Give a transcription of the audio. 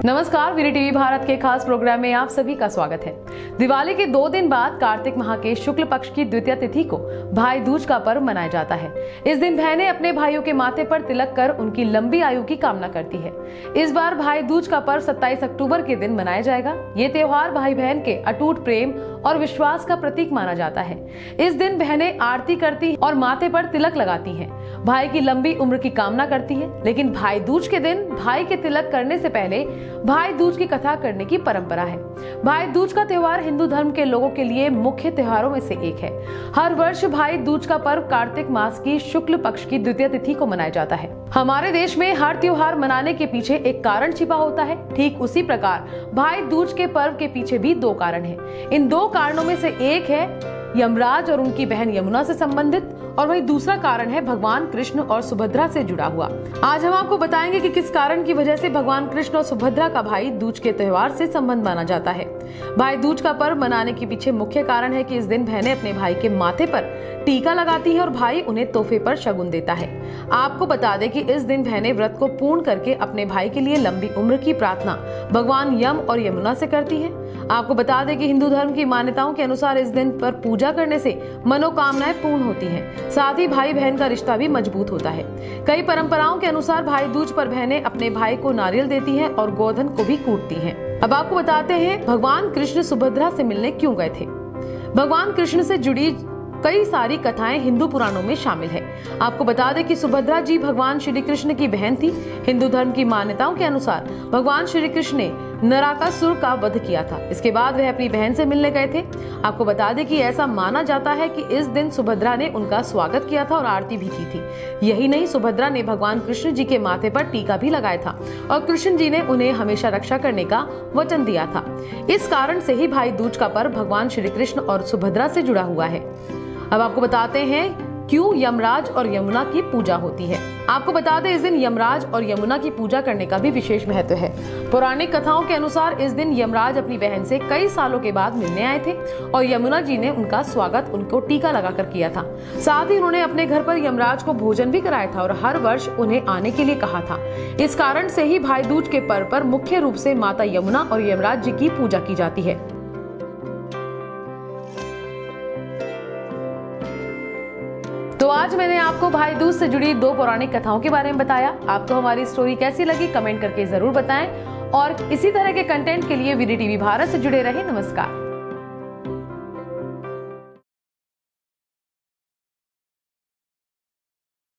नमस्कार, वीरी टीवी भारत के खास प्रोग्राम में आप सभी का स्वागत है। दिवाली के 2 दिन बाद कार्तिक माह के शुक्ल पक्ष की द्वितीय तिथि को भाई दूज का पर्व मनाया जाता है। इस दिन बहनें अपने भाइयों के माथे पर तिलक कर उनकी लंबी आयु की कामना करती है। इस बार भाई दूज का पर्व 27 अक्टूबर के दिन मनाया जाएगा। ये त्योहार भाई बहन के अटूट प्रेम और विश्वास का प्रतीक माना जाता है। इस दिन बहनें आरती करती और माथे पर तिलक लगाती हैं, भाई की लंबी उम्र की कामना करती है। लेकिन भाई दूज के दिन भाई के तिलक करने से पहले भाई दूज की कथा करने की परंपरा है। भाई दूज का त्योहार हिंदू धर्म के लोगों के लिए मुख्य त्योहारों में से एक है। हर वर्ष भाई दूज का पर्व कार्तिक मास की शुक्ल पक्ष की द्वितीय तिथि को मनाया जाता है। हमारे देश में हर त्योहार मनाने के पीछे एक कारण छिपा होता है। ठीक उसी प्रकार भाई दूज के पर्व के पीछे भी 2 कारण हैं। इन 2 कारणों में से एक है यमराज और उनकी बहन यमुना से संबंधित, और वही दूसरा कारण है भगवान कृष्ण और सुभद्रा से जुड़ा हुआ। आज हम आपको बताएंगे कि किस कारण की वजह से भगवान कृष्ण और सुभद्रा का भाई दूज के त्योहार से संबंध माना जाता है। भाई दूज का पर्व मनाने के पीछे मुख्य कारण है कि इस दिन बहनें अपने भाई के माथे पर टीका लगाती है और भाई उन्हें तोहफे पर शगुन देता है। आपको बता दें कि इस दिन बहनें व्रत को पूर्ण करके अपने भाई के लिए लंबी उम्र की प्रार्थना भगवान यम और यमुना से करती है। आपको बता दें कि हिंदू धर्म की मान्यताओं के अनुसार इस दिन पर पूजा करने से मनोकामनाएं पूर्ण होती हैं। साथ ही भाई बहन का रिश्ता भी मजबूत होता है। कई परंपराओं के अनुसार भाई दूज पर बहनें अपने भाई को नारियल देती हैं और गोधन को भी कूटती हैं। अब आपको बताते हैं भगवान कृष्ण सुभद्रा से मिलने क्यों गए थे। भगवान कृष्ण से जुड़ी कई सारी कथाएं हिंदू पुराणों में शामिल है। आपको बता दें कि सुभद्रा जी भगवान श्री कृष्ण की बहन थी। हिंदू धर्म की मान्यताओं के अनुसार भगवान श्री कृष्ण ने नरकासुर का वध किया था। इसके बाद वह अपनी बहन से मिलने गए थे। आपको बता दें कि ऐसा माना जाता है कि इस दिन सुभद्रा ने उनका स्वागत किया था और आरती भी की थी। यही नहीं, सुभद्रा ने भगवान कृष्ण जी के माथे पर टीका भी लगाया था और कृष्ण जी ने उन्हें हमेशा रक्षा करने का वचन दिया था। इस कारण से ही भाई दूज का पर्व भगवान श्री कृष्ण और सुभद्रा से जुड़ा हुआ है। अब आपको बताते हैं क्यों यमराज और यमुना की पूजा होती है। आपको बता दें, इस दिन यमराज और यमुना की पूजा करने का भी विशेष महत्व है। पौराणिक कथाओं के अनुसार इस दिन यमराज अपनी बहन से कई सालों के बाद मिलने आए थे और यमुना जी ने उनका स्वागत उनको टीका लगाकर किया था। साथ ही उन्होंने अपने घर पर यमराज को भोजन भी कराया था और हर वर्ष उन्हें आने के लिए कहा था। इस कारण से ही भाई दूज के पर्व पर मुख्य रूप से माता यमुना और यमराज जी की पूजा की जाती है। तो आज मैंने आपको भाई दूज से जुड़ी 2 पौराणिक कथाओं के बारे में बताया। आपको हमारी स्टोरी कैसी लगी कमेंट करके जरूर बताएं और इसी तरह के कंटेंट के लिए वीरी टीवी भारत से जुड़े रहें। नमस्कार।